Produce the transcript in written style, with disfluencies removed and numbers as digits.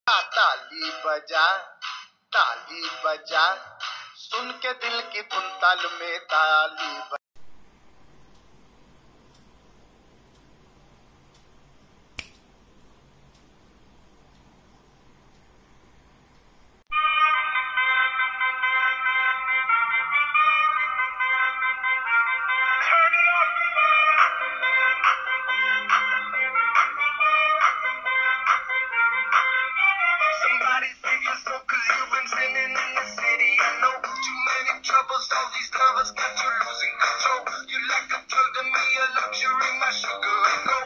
ताली बजा, ताली बजा, सुन के दिल की धुन ताल में ताली बजा। All these lovers got you losing control. You like a drug to me, a luxury, my sugar and gold.